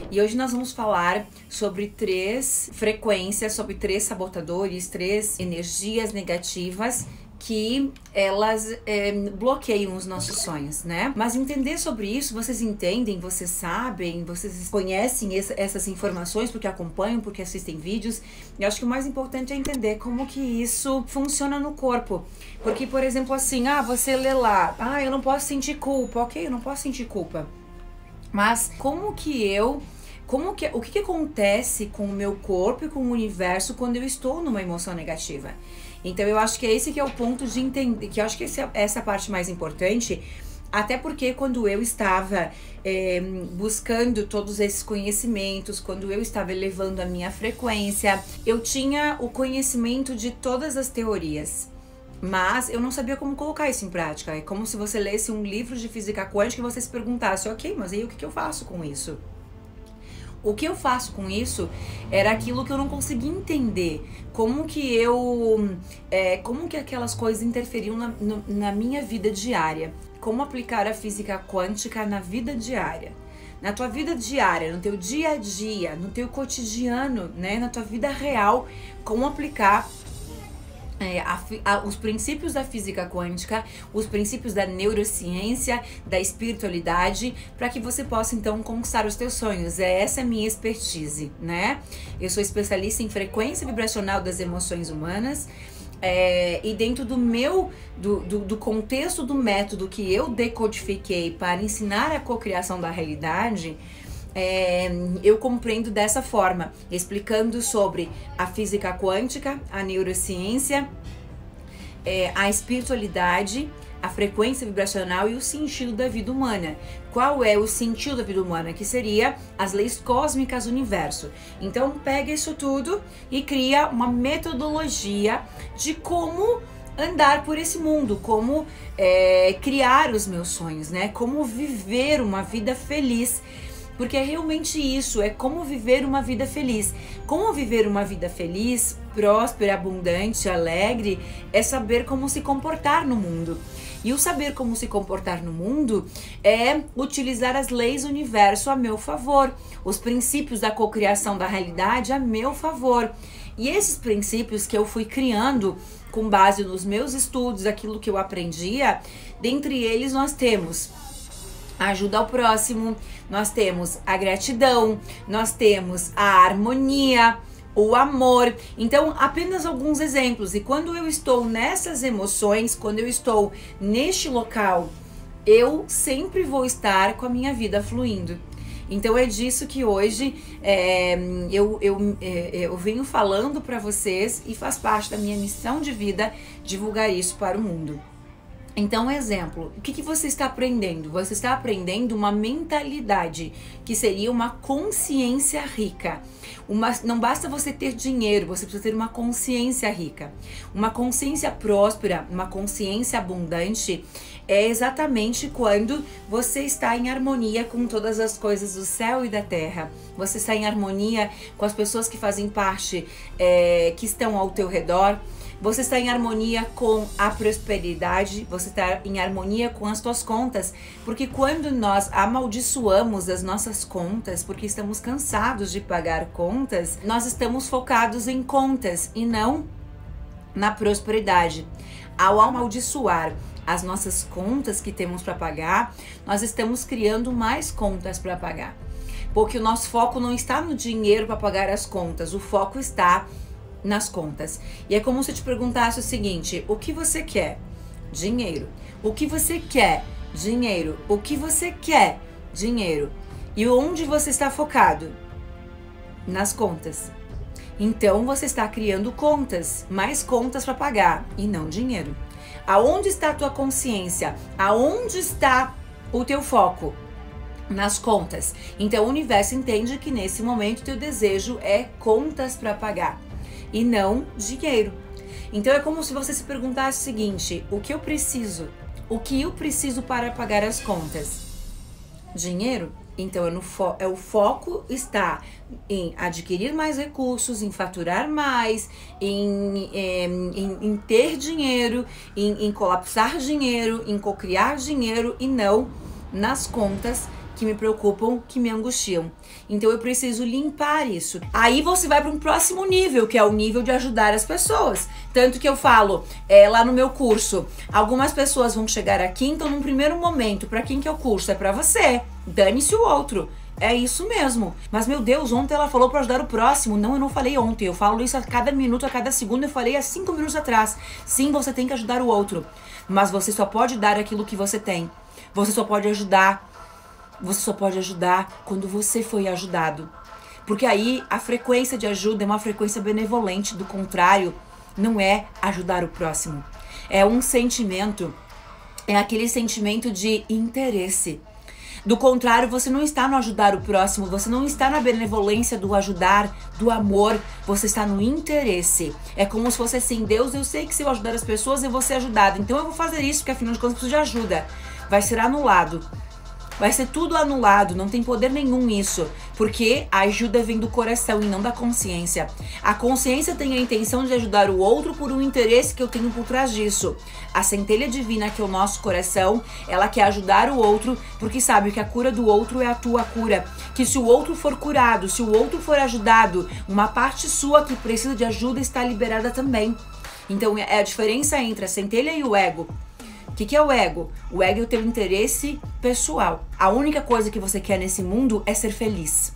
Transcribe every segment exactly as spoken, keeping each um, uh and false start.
E hoje nós vamos falar sobre três frequências, sobre três sabotadores, três energias negativas que elas é, bloqueiam os nossos sonhos, né? Mas entender sobre isso, vocês entendem, vocês sabem, vocês conhecem essa, essas informações porque acompanham, porque assistem vídeos. Eu acho que o mais importante é entender como que isso funciona no corpo. Porque, por exemplo, assim, ah, você lê lá, ah, eu não posso sentir culpa. Ok, eu não posso sentir culpa. Mas como que eu... Como que, o que, que acontece com o meu corpo e com o universo quando eu estou numa emoção negativa? Então eu acho que é esse que é o ponto de entender, que eu acho que esse é, essa é a parte mais importante, até porque quando eu estava é, buscando todos esses conhecimentos, quando eu estava elevando a minha frequência, eu tinha o conhecimento de todas as teorias. Mas eu não sabia como colocar isso em prática. É como se você lesse um livro de física quântica e você se perguntasse, ok, mas aí o que, que eu faço com isso? O que eu faço com isso era aquilo que eu não conseguia entender. Como que eu... É, como que aquelas coisas interferiam na, no, na minha vida diária. Como aplicar a física quântica na vida diária. Na tua vida diária, no teu dia a dia, no teu cotidiano, né? Na tua vida real. Como aplicar... É, a, a, os princípios da física quântica, os princípios da neurociência, da espiritualidade, para que você possa então conquistar os teus sonhos. É essa a minha expertise, né? Eu sou especialista em frequência vibracional das emoções humanas. É, e dentro do meu, do, do, do contexto do método que eu decodifiquei para ensinar a cocriação da realidade, É, eu compreendo dessa forma, explicando sobre a física quântica, a neurociência, é, a espiritualidade, a frequência vibracional e o sentido da vida humana. Qual é o sentido da vida humana? Que seria as leis cósmicas do universo. Então pega isso tudo e cria uma metodologia de como andar por esse mundo, como é, criar os meus sonhos, né? Como viver uma vida feliz. Porque é realmente isso, é como viver uma vida feliz. Como viver uma vida feliz, próspera, abundante, alegre, é saber como se comportar no mundo. E o saber como se comportar no mundo é utilizar as leis do universo a meu favor, os princípios da cocriação da realidade a meu favor. E esses princípios que eu fui criando com base nos meus estudos, aquilo que eu aprendia, dentre eles nós temos a ajuda ao próximo, nós temos a gratidão, nós temos a harmonia, o amor. Então, apenas alguns exemplos. E quando eu estou nessas emoções, quando eu estou neste local, eu sempre vou estar com a minha vida fluindo. Então é disso que hoje é, eu, eu, é, eu venho falando para vocês e faz parte da minha missão de vida divulgar isso para o mundo. Então, exemplo, o que, que você está aprendendo? Você está aprendendo uma mentalidade, que seria uma consciência rica. Uma, não basta você ter dinheiro, você precisa ter uma consciência rica. Uma consciência próspera, uma consciência abundante, é exatamente quando você está em harmonia com todas as coisas do céu e da terra. Você está em harmonia com as pessoas que fazem parte, é, que estão ao teu redor. Você está em harmonia com a prosperidade, você está em harmonia com as tuas contas, porque quando nós amaldiçoamos as nossas contas, porque estamos cansados de pagar contas, nós estamos focados em contas e não na prosperidade. Ao amaldiçoar as nossas contas que temos para pagar, nós estamos criando mais contas para pagar, porque o nosso foco não está no dinheiro para pagar as contas, o foco está nas contas. E é como se eu te perguntasse o seguinte: o que você quer? Dinheiro. O que você quer? Dinheiro. O que você quer? Dinheiro. E onde você está focado? Nas contas. Então você está criando contas, mais contas para pagar e não dinheiro. Aonde está a tua consciência? Aonde está o teu foco? Nas contas. Então o universo entende que nesse momento o teu desejo é contas para pagar e não dinheiro. Então é como se você se perguntasse o seguinte: o que eu preciso? O que eu preciso para pagar as contas? Dinheiro? Então é no fo é, o foco está em adquirir mais recursos, em faturar mais, em, é, em, em ter dinheiro, em, em colapsar dinheiro, em cocriar dinheiro e não nas contas que me preocupam, que me angustiam. Então eu preciso limpar isso. Aí você vai para um próximo nível, que é o nível de ajudar as pessoas. Tanto que eu falo é, lá no meu curso, algumas pessoas vão chegar aqui, então num primeiro momento, para quem que é o curso? É para você. Dane-se o outro. É isso mesmo. Mas, meu Deus, ontem ela falou pra ajudar o próximo. Não, eu não falei ontem. Eu falo isso a cada minuto, a cada segundo. Eu falei há cinco minutos atrás. Sim, você tem que ajudar o outro. Mas você só pode dar aquilo que você tem. Você só pode ajudar. Você só pode ajudar quando você foi ajudado. Porque aí a frequência de ajuda é uma frequência benevolente. Do contrário, não é ajudar o próximo. É um sentimento. É aquele sentimento de interesse. Do contrário, você não está no ajudar o próximo, você não está na benevolência do ajudar, do amor, você está no interesse. É como se fosse assim, Deus, eu sei que se eu ajudar as pessoas, eu vou ser ajudado. Então eu vou fazer isso, porque afinal de contas eu preciso de ajuda. Vai ser anulado. Vai ser tudo anulado, não tem poder nenhum nisso. Porque a ajuda vem do coração e não da consciência. A consciência tem a intenção de ajudar o outro por um interesse que eu tenho por trás disso. A centelha divina, que é o nosso coração, ela quer ajudar o outro porque sabe que a cura do outro é a tua cura. Que se o outro for curado, se o outro for ajudado, uma parte sua que precisa de ajuda está liberada também. Então é a diferença entre a centelha e o ego. O que, que é o ego? O ego é o teu interesse pessoal. A única coisa que você quer nesse mundo é ser feliz.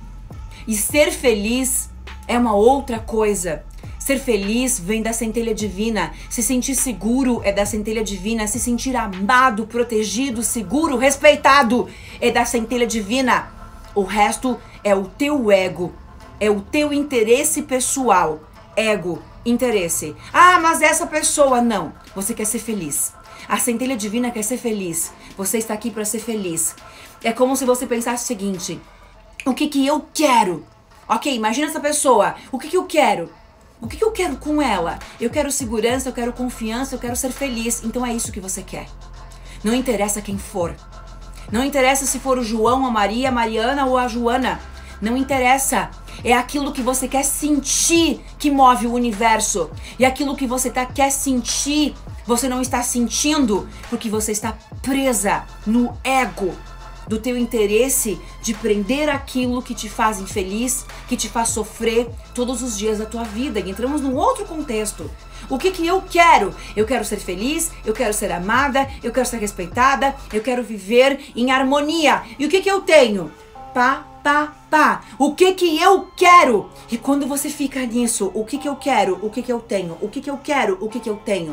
E ser feliz é uma outra coisa. Ser feliz vem da centelha divina. Se sentir seguro é da centelha divina. Se sentir amado, protegido, seguro, respeitado é da centelha divina. O resto é o teu ego. É o teu interesse pessoal. Ego, interesse. Ah, mas essa pessoa não. Você quer ser feliz. A centelha divina quer ser feliz. Você está aqui para ser feliz. É como se você pensasse o seguinte: o que que eu quero? Ok, imagina essa pessoa. O que que eu quero? O que que eu quero com ela? Eu quero segurança, eu quero confiança, eu quero ser feliz. Então é isso que você quer. Não interessa quem for. Não interessa se for o João, a Maria, a Mariana ou a Joana. Não interessa. É aquilo que você quer sentir que move o universo. E aquilo que você tá, quer sentir, você não está sentindo porque você está presa no ego do teu interesse de prender aquilo que te faz infeliz, que te faz sofrer todos os dias da tua vida. E entramos num outro contexto. O que que eu quero? Eu quero ser feliz, eu quero ser amada, eu quero ser respeitada, eu quero viver em harmonia. E o que que eu tenho? Pá, pá, pá. O que que eu quero? E quando você fica nisso, o que que eu quero? O que que eu tenho? O que que eu quero? O que que eu tenho?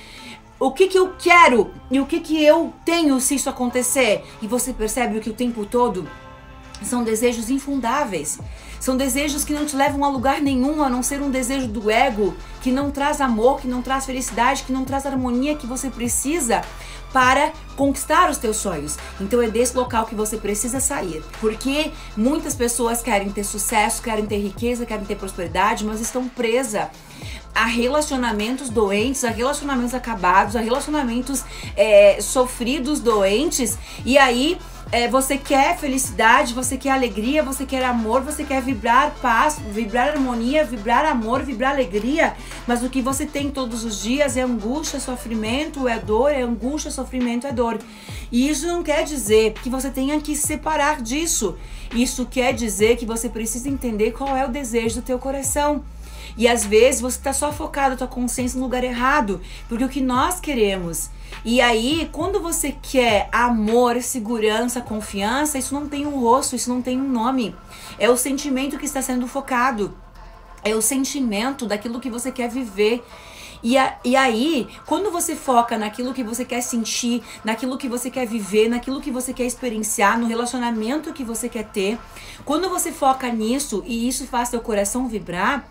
O que que eu quero e o que que eu tenho se isso acontecer? E você percebe que o tempo todo são desejos infundáveis. São desejos que não te levam a lugar nenhum, a não ser um desejo do ego, que não traz amor, que não traz felicidade, que não traz a harmonia que você precisa para conquistar os teus sonhos. Então é desse local que você precisa sair. Porque muitas pessoas querem ter sucesso, querem ter riqueza, querem ter prosperidade, mas estão presas a relacionamentos doentes, a relacionamentos acabados, a relacionamentos é, sofridos, doentes. E aí é, você quer felicidade, você quer alegria, você quer amor, você quer vibrar paz, vibrar harmonia, vibrar amor, vibrar alegria. Mas o que você tem todos os dias é angústia, sofrimento, é dor, é angústia, sofrimento, é dor. E isso não quer dizer que você tenha que se separar disso. Isso quer dizer que você precisa entender qual é o desejo do teu coração. E às vezes você está só focado a tua consciência no lugar errado, porque o que nós queremos. E aí, quando você quer amor, segurança, confiança, isso não tem um rosto, isso não tem um nome. É o sentimento que está sendo focado. É o sentimento daquilo que você quer viver. E, a, e aí, quando você foca naquilo que você quer sentir, naquilo que você quer viver, naquilo que você quer experienciar, no relacionamento que você quer ter, quando você foca nisso e isso faz seu coração vibrar,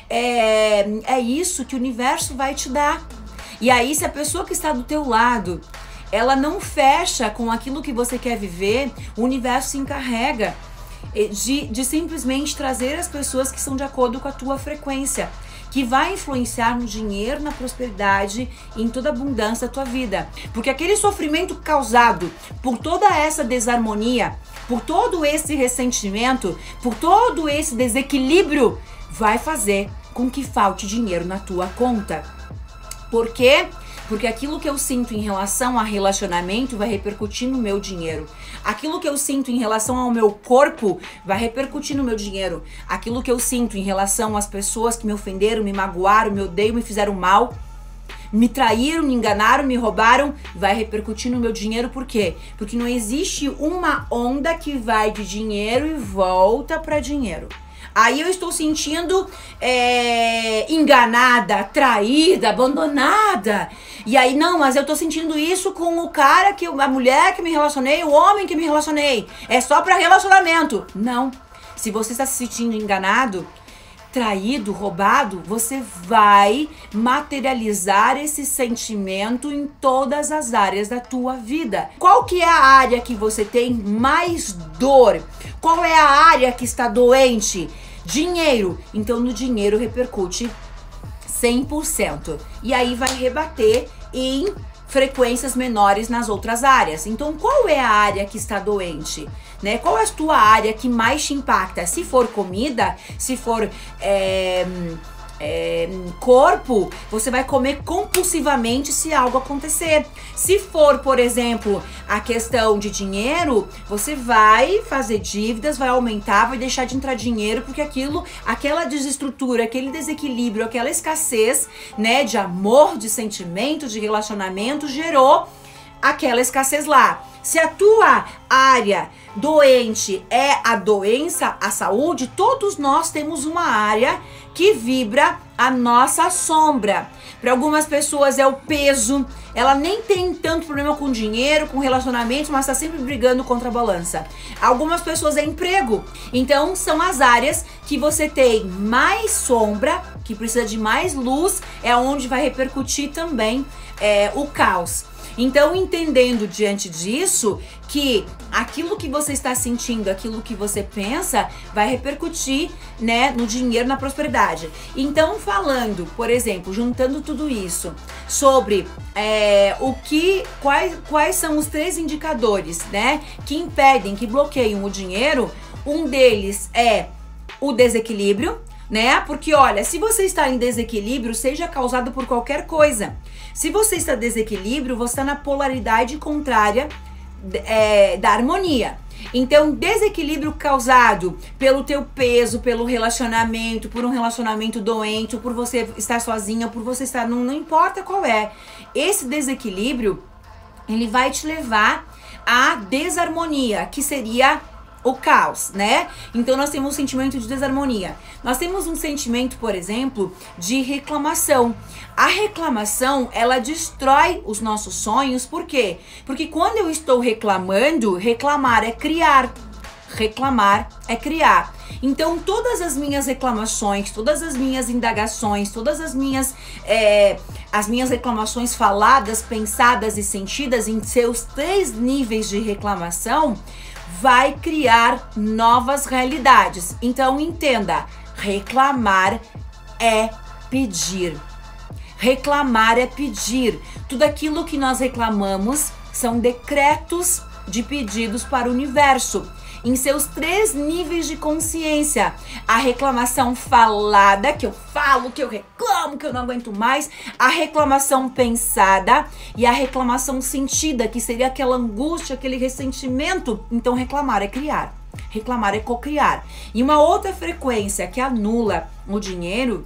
É, é isso que o universo vai te dar. E aí, se a pessoa que está do teu lado, ela não fecha com aquilo que você quer viver, o universo se encarrega de, de simplesmente trazer as pessoas que são de acordo com a tua frequência, que vai influenciar no dinheiro, na prosperidade e em toda a abundância da tua vida. Porque aquele sofrimento causado por toda essa desarmonia, por todo esse ressentimento, por todo esse desequilíbrio, vai fazer com que falte dinheiro na tua conta. Por quê? Porque aquilo que eu sinto em relação a relacionamento vai repercutir no meu dinheiro. Aquilo que eu sinto em relação ao meu corpo vai repercutir no meu dinheiro. Aquilo que eu sinto em relação às pessoas que me ofenderam, me magoaram, me odeiam, me fizeram mal, me traíram, me enganaram, me roubaram, vai repercutir no meu dinheiro. Por quê? Porque não existe uma onda que vai de dinheiro e volta para dinheiro. Aí eu estou sentindo é, enganada, traída, abandonada. E aí, não, mas eu tô sentindo isso com o cara, que a mulher que me relacionei, o homem que me relacionei. É só para relacionamento. Não. Se você está se sentindo enganado, traído, roubado, você vai materializar esse sentimento em todas as áreas da tua vida. Qual que é a área que você tem mais dor? Qual é a área que está doente? Dinheiro. Então no dinheiro repercute cem por cento. E aí vai rebater em frequências menores nas outras áreas. Então qual é a área que está doente? Né? Qual é a tua área que mais te impacta? Se for comida, se for é, é, corpo, você vai comer compulsivamente se algo acontecer. Se for, por exemplo, a questão de dinheiro, você vai fazer dívidas, vai aumentar, vai deixar de entrar dinheiro, porque aquilo, aquela desestrutura, aquele desequilíbrio, aquela escassez, né, de amor, de sentimento, de relacionamento, gerou aquela escassez lá. Se a tua área doente é a doença, a saúde, todos nós temos uma área que vibra a nossa sombra. Para algumas pessoas é o peso, ela nem tem tanto problema com dinheiro, com relacionamentos, mas está sempre brigando contra a balança. Algumas pessoas é emprego. Então são as áreas que você tem mais sombra, que precisa de mais luz, é onde vai repercutir também é, o caos. Então, entendendo diante disso que aquilo que você está sentindo, aquilo que você pensa, vai repercutir, né, no dinheiro, na prosperidade. Então, falando, por exemplo, juntando tudo isso sobre é, o que, quais, quais são os três indicadores, né, que impedem, que bloqueiam o dinheiro, um deles é o desequilíbrio, né? Porque olha, se você está em desequilíbrio, seja causado por qualquer coisa. Se você está em desequilíbrio, você está na polaridade contrária é, da harmonia. Então, desequilíbrio causado pelo teu peso, pelo relacionamento, por um relacionamento doente, por você estar sozinha, por você estar... Não, não importa qual é. Esse desequilíbrio, ele vai te levar à desarmonia, que seria o caos, né? Então nós temos um sentimento de desarmonia. Nós temos um sentimento, por exemplo, de reclamação. A reclamação, ela destrói os nossos sonhos. Por quê? Porque quando eu estou reclamando, reclamar é criar. Reclamar é criar. Então todas as minhas reclamações, todas as minhas indagações, todas as minhas é, as minhas reclamações faladas, pensadas e sentidas em seus três níveis de reclamação, vai criar novas realidades. Então entenda, reclamar é pedir. Reclamar é pedir. Tudo aquilo que nós reclamamos são decretos de pedidos para o universo, em seus três níveis de consciência. A reclamação falada, que eu falo, que eu reclamo, que eu não aguento mais. A reclamação pensada e a reclamação sentida, que seria aquela angústia, aquele ressentimento. Então reclamar é criar. Reclamar é cocriar. E uma outra frequência que anula o dinheiro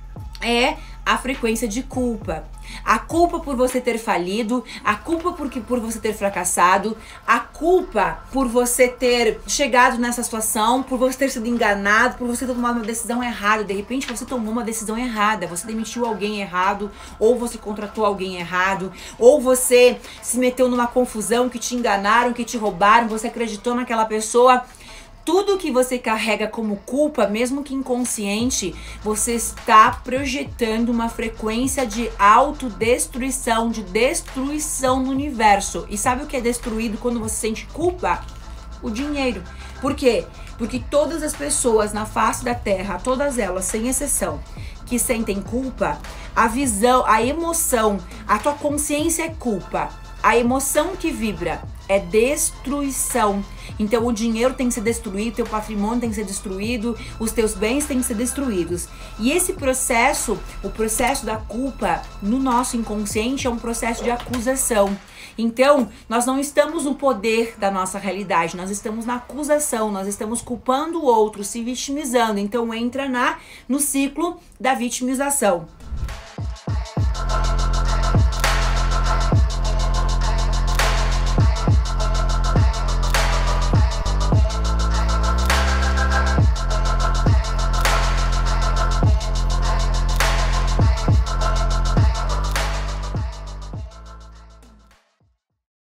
é a frequência de culpa. A culpa por você ter falido, a culpa porque, por você ter fracassado, a culpa por você ter chegado nessa situação, por você ter sido enganado, por você ter tomado uma decisão errada. De repente você tomou uma decisão errada, você demitiu alguém errado, ou você contratou alguém errado, ou você se meteu numa confusão, que te enganaram, que te roubaram, você acreditou naquela pessoa. Tudo que você carrega como culpa, mesmo que inconsciente, você está projetando uma frequência de autodestruição, de destruição no universo. E sabe o que é destruído quando você sente culpa? O dinheiro. Por quê? Porque todas as pessoas na face da Terra, todas elas, sem exceção, que sentem culpa, a visão, a emoção, a tua consciência é culpa. A emoção que vibra é destruição. Então o dinheiro tem que ser destruído, teu patrimônio tem que ser destruído, os teus bens têm que ser destruídos. E esse processo, o processo da culpa no nosso inconsciente é um processo de acusação. Então, nós não estamos no poder da nossa realidade, nós estamos na acusação, nós estamos culpando o outro, se vitimizando. Então entra na no ciclo da vitimização.